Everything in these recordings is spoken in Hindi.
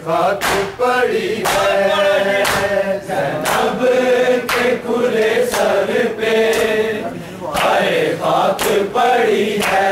खाक पड़ी है ज़ैनब के खुले सर पे, आए खाक पड़ी है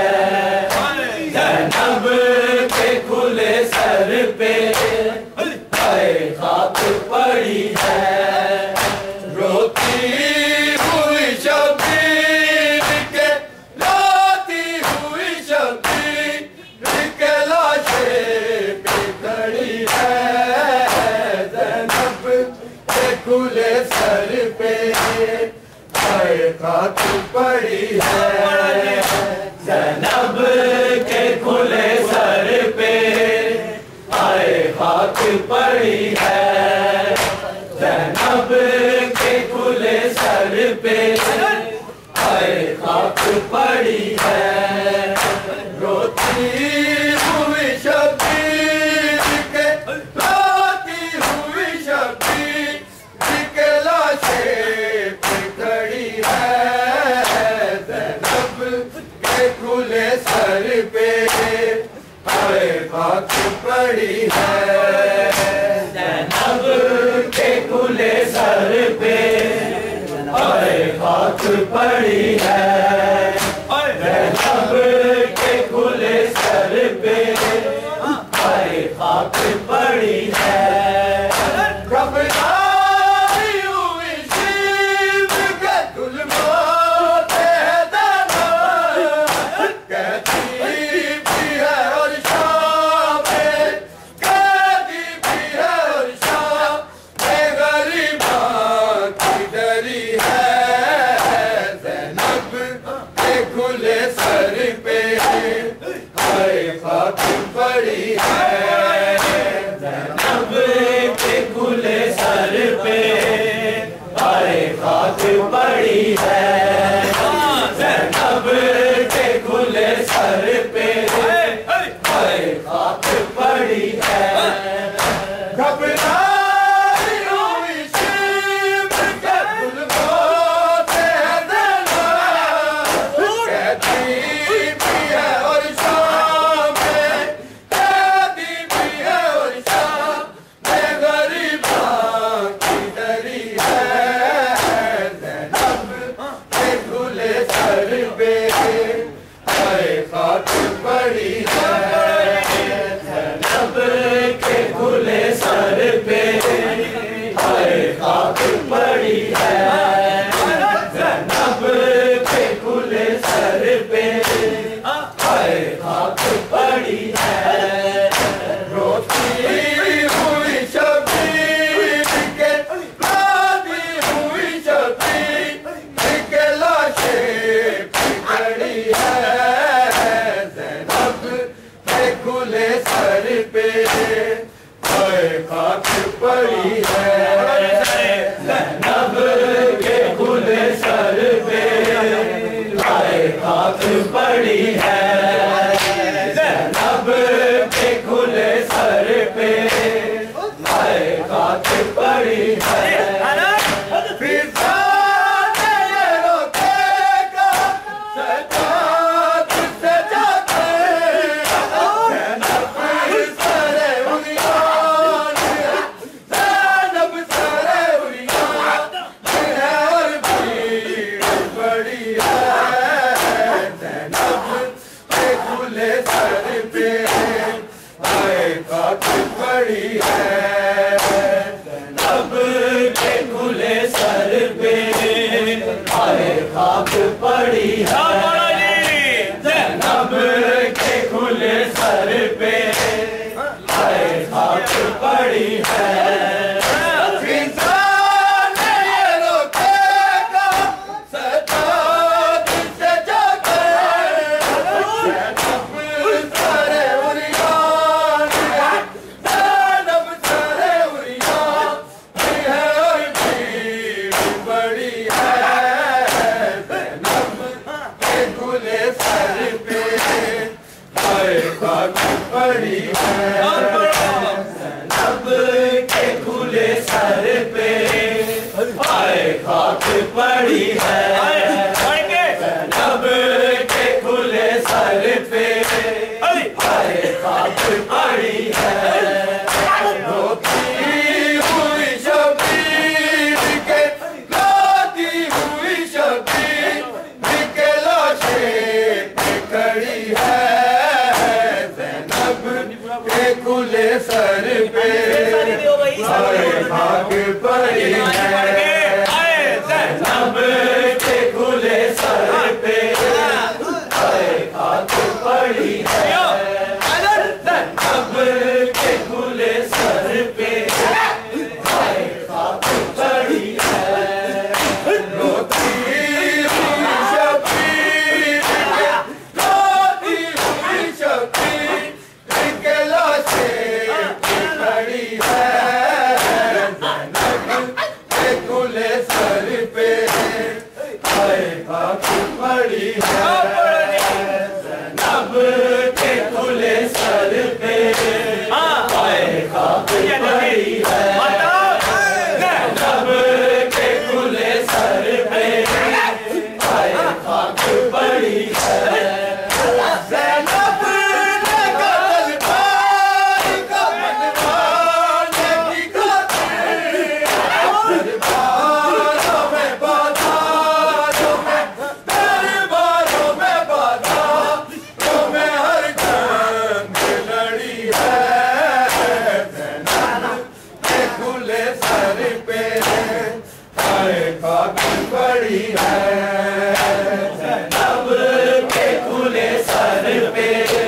ज़ैनब के खुले सर पे, आए खाक पड़ी है। रोती हुई शबीर के, रोती हुई शबीर के लाशें पे खड़ी है ज़ैनब के खुले सर पे, आए खाक पड़ी है ज़ैनब के खुले सर पे, आए खाक पड़ी है ज़ैनब के खुले सर पे, आए खाक पड़ी है। रोती हुई शबीर के, रोती हुई शबीर के लाशें पे खड़ी है ज़ैनब के खुले सर पे, आए खाक पड़ी है ज़ैनब के खुले सर पे, आए खाक पड़ी है ज़ैनब के खुले सर पे, आए खाक पड़ी है। खबरदारी हुई शिव के गुलमों से ज़ैनब, कहती भी है और शाम में कहती भी है और शाम में गरीबां की डरी है ज़ैनब के खुले सर पे, आए खाक पड़ी है ज़ैनब के खुले सर पे, आए खाक पड़ी है ज़ैनब के खुले सर पे, आए खाक पड़ी है। घबराई हुई शिव के गुलमों से ज़ैनब, कहती भी है और शाम में कहती भी है और शाम में गरीबां की डरी है ज़ैनब के खुले सर पे, आए खाक पड़ी है ज़ैनब के खुले सर पे, आए खाक पड़ी है ज़ैनब के खुले सर पे, आए खाक पड़ी है। रोती हुई शबीर के, रोती हुई शबीर के लाशें पे खड़ी है ज़ैनब के खुले सर पे, आए खाक पड़ी है ज़ैनब के खुले सर पे, आए खाक पड़ी है ज़ैनब के खुले सर पे, आए खाक पड़ी है। खाक पड़ी है ज़ैनब के खुले सर पे, आए खाक पड़ी है। इंसान ये रोकेगा सताद से जाकर, ज़ैनब सारे उरियान है, ज़ैनब सारे उरियान है और भीड़ बड़ी है ज़ैनब के खुले सर पे, आए खाक पड़ी है ज़ैनब के खुले सर पे, आए खाक पड़ी है ज़ैनब के खुले सर पे, आए खाक पड़ी है। सर पे खाक पड़ी है, जैनब के खुले सर पे खाक पड़ी है, जैनब के खुले सर पे खाक पड़ी है। रोती हुई शबीर के लाशें खड़ी है, जैनब के खुले सर पे खाक पड़ी है, जैनब के खुले सर पे खाक पड़ी है, जैनब के खुले सर पे खाक पड़ी है। जैनब ने कत्ल पाई का मनवाने की खातिर, दरबारों में बाधारों में, दरबारों में बाधारों में हर जंग लड़ी है, जैनब के खुले सर पे खाक पड़ी है, जैनब के खुले सर पे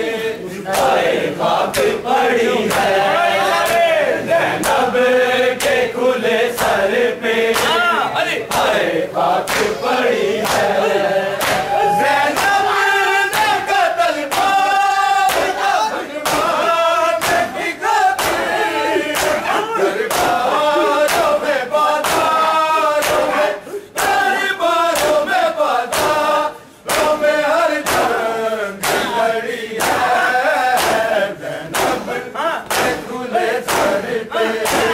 खाक पड़ी है, जैनब के खुले सर पे खाक पड़ी है। जैनब ने कत्ल पाई का मनवाने की खातिर, दरबारों में बाधारों में, दरबारों में बाधारों में हर जंग लड़ी है, जैनब के खुले सर पे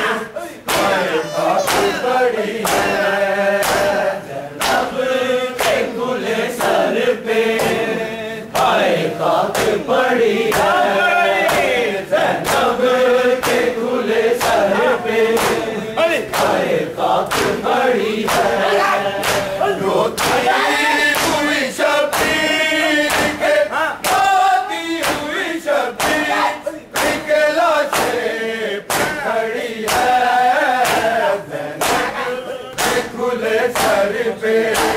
खाक पड़ी है, जैनब के खुले सर पे खाक पड़ी है, जैनब के खुले सर पे खाक पड़ी है। रोती हुई शबीर के, रोती हुई शबीर के लाशें खड़ी है, जैनब के खुले सर पे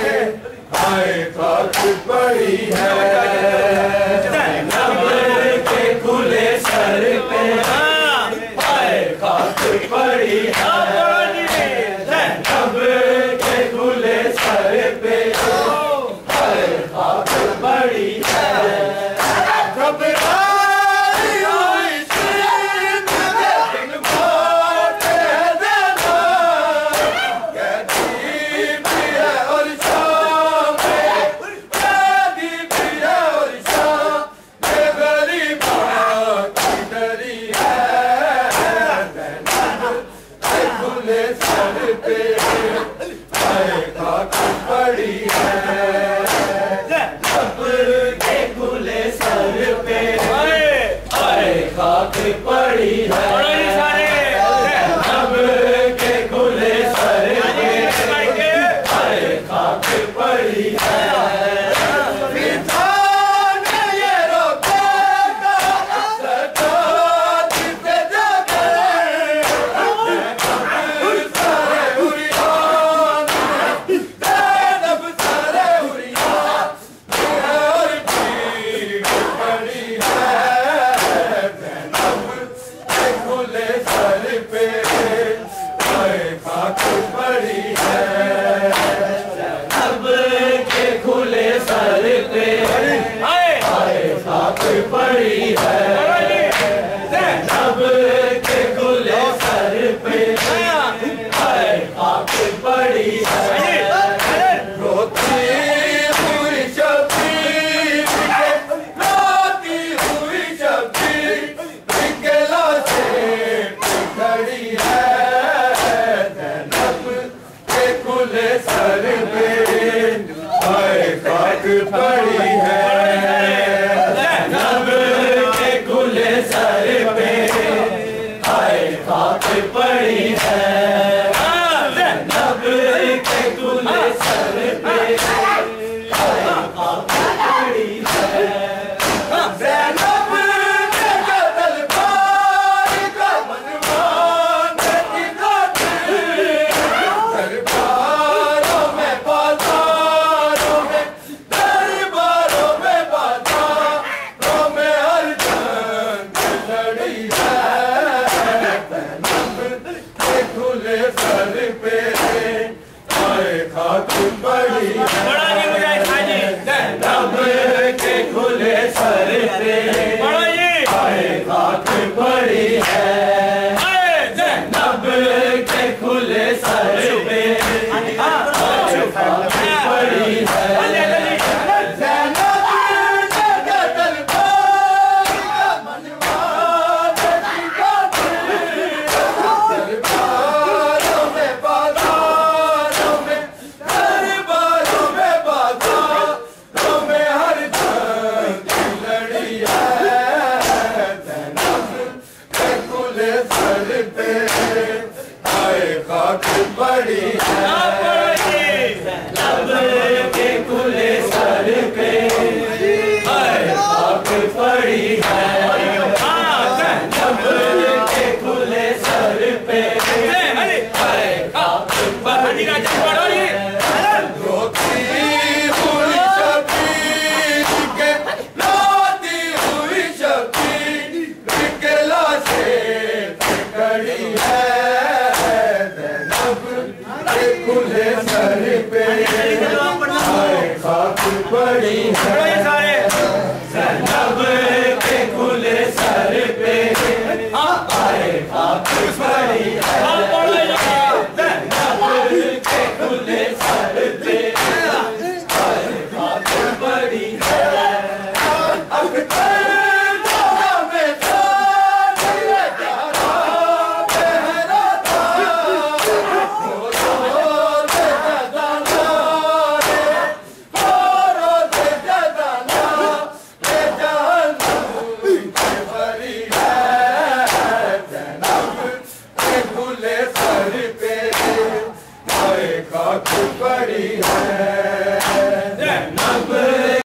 खाक पड़ी है, जैनब के खुले सर पे खाक पड़ी है, जैनब के खुले सर पे खाक पड़ी है। घबराई हुई सीत के दिन मोटे जैनब, कहती भी है और शाम में, कहती भी है और शाम में, गरीबों की डरी है, जैनब के खुले सर पे खाक पड़ी है, जैनब के खुले सर पे खाक पड़ी है, जैनब के खुले सर पे खाक पड़ी है। विधान ये रोकेगा सजाद पे जाकर, जैनब सारे हुरियान, जैनब सारे हुरियान और भीड़ पड़ी है, जैनब के खुले सर पे खाक पड़ी है, जैनब के खुले सर पे खाक पड़ी है, जैनब के खुले सर पे खाक पड़ी है। रोती हुई शबीर के, रोती हुई शबीर के लाशें खड़ी है, जैनब के खुले सर पे खाक पड़ी है, जैनब के खुले सर पे खाक पड़ी है, जैनब के खुले सर पे खाक पड़ी है, जैनब ने कत्ल पाई पड़ी है